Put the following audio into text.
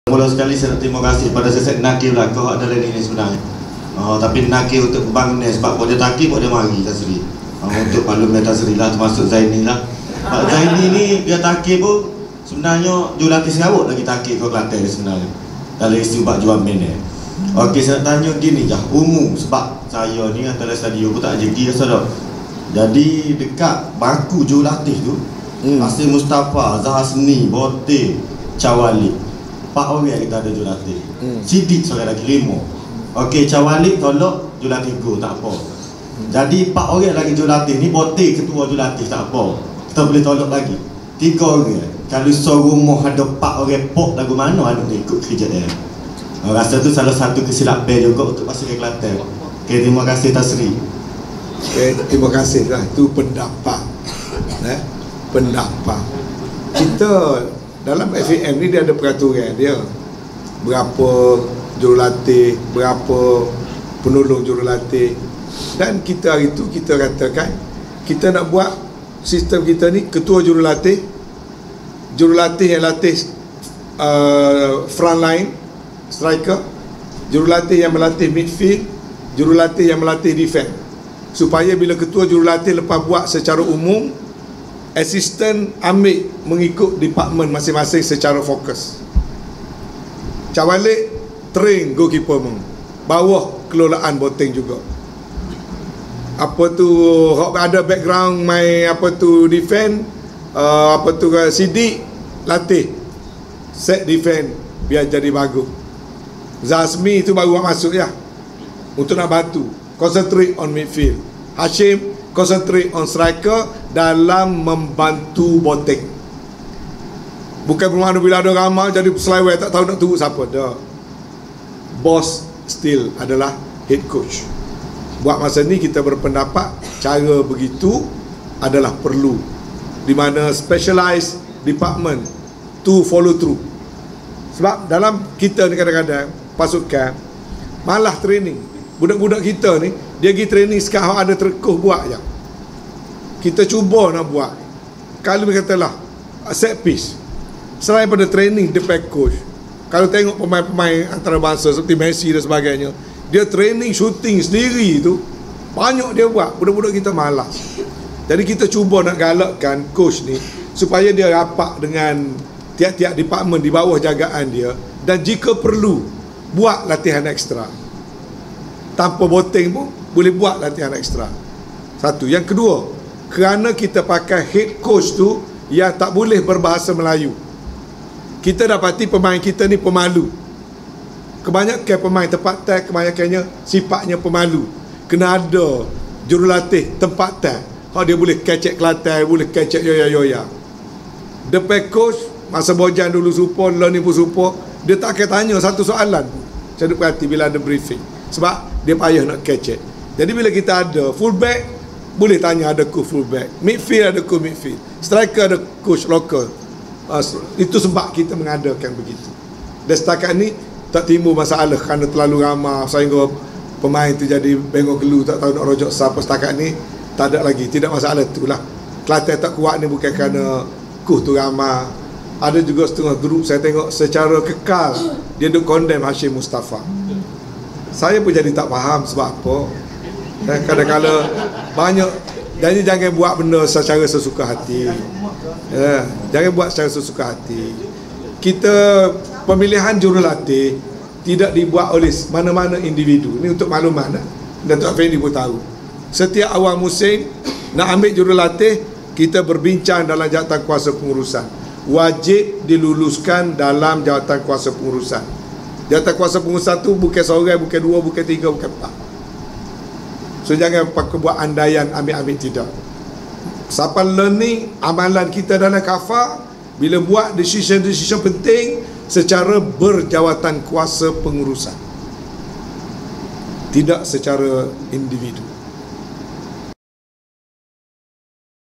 Mula sekali saya nak terima kasih pada Sesek Nakil lah. Kau ada lain ini sebenarnya. Tapi Nakil untuk bangun ni sebab dia taki dia mari Tasri. Untuk parlimen Tasri lah, termasuk Zaini lah. Pak Zaini ni dia taki pun sebenarnya jurulatih Sarawak lagi taki kau Kelantan sebenarnya. Dalam isu bak jual men ni. Okey, saya nak tanya gini je, umum sebab saya ni antara stadium aku tak jegi rasa dah. Jadi dekat bangku jurulatih tu, Asim Mustafa, Zahar Seni, Bote, Cawalik. 4 orang kita ada jurulatih. Sidik seorang lagi 5. Okey, Cawalik tolak jurulatih go tak apa. Jadi 4 orang lagi jurulatih ni, Bote ketua jurulatih tak apa. Kita boleh tolak lagi 3 orang. Kalau seorang ada 4 orang pok lagu mana ada ikut kerja dia. Rasa tu salah satu kesilapan juga untuk Masyarakat Kelantan. Okey, terima kasih Tasri. Okey, terima kasih lah. Itu pendapat. Pendapat. Kita dalam FAM ni dia ada peraturan dia. Berapa jurulatih, berapa penolong jurulatih. Dan kita hari tu kita katakan kita nak buat sistem kita ni ketua jurulatih yang latih front line striker, jurulatih yang melatih midfield, jurulatih yang melatih defense, supaya bila ketua jurulatih lepas buat secara umum, asisten ambil mengikut department masing-masing secara fokus. Cawalik train goalkeeper bawah kelolaan Boteng juga. Apa tu ada background main apa tu defense, apa tu Sidik latih set defense biar jadi bagus. Zazmi itu baru masuk ya, untuk nak bantu concentrate on midfield. Hashim concentrate on striker dalam membantu Boteng. Bukan bermakna bila ada ramai jadi selewai tak tahu nak tunggu siapa dah. Boss still adalah head coach. Buat masa ni kita berpendapat cara begitu adalah perlu, di mana specialized department to follow through. Sebab dalam kita ni kadang-kadang pasukan malah training. Budak-budak kita ni dia pergi training sekarang ada terkuh buat je. Kita cuba nak buat. Kalau dia katalah set piece, selain pada training depan coach, kalau tengok pemain-pemain antarabangsa seperti Messi dan sebagainya, dia training shooting sendiri tu banyak dia buat. Budak-budak kita malas. Jadi kita cuba nak galakkan coach ni supaya dia rapat dengan tiap-tiap department di bawah jagaan dia, dan jika perlu buat latihan ekstra. Tanpa Boteng pun boleh buat latihan ekstra. Satu. Yang kedua, kerana kita pakai head coach tu yang tak boleh berbahasa Melayu, kita dapati pemain kita ni pemalu. Kebanyakan pemain tempat tag, kebanyakannya sifatnya pemalu. Kena ada jurulatih tempat tag, dia boleh kecek Kelantan, boleh kecek yoya-yoya. Depan coach masa Bojan dulu support, learning pun support, dia tak akan tanya satu soalan pun. Saya duk perhati bila ada briefing, sebab dia payah nak kecek. Jadi bila kita ada fullback, boleh tanya ada coach fullback, midfield ada coach midfield, striker ada coach local. Itu sebab kita mengadakan begitu. Dan setakat ni tak timbul masalah kerana terlalu ramai sehingga pemain tu jadi bengok gelu, tak tahu nak rojok siapa. Setakat ni tak ada lagi, tidak masalah itulah. Kelantan tak kuat ni bukan kerana coach tu ramai. Ada juga setengah grup saya tengok secara kekal dia duk condemn Hashim Mustafa. Saya pun jadi tak faham sebab apa. Dan kadang-kadang banyak, jadi jangan buat benda secara sesuka hati. Jangan buat secara sesuka hati. Kita pemilihan jurulatih tidak dibuat oleh mana-mana individu. Ini untuk maklumat dan Tok Fendi pun tahu. Setiap awal musim nak ambil jurulatih, kita berbincang dalam jawatan kuasa pengurusan. Wajib diluluskan dalam jawatan kuasa pengurusan. Jawatan kuasa pengurusan tu bukan seorang, bukan dua, bukan tiga, bukan empat. So jangan pakai buat andaian ambil-ambil, tidak. Sampai learning amalan kita dalam kafa, bila buat decision-decision penting secara berjawatan kuasa pengurusan, tidak secara individu.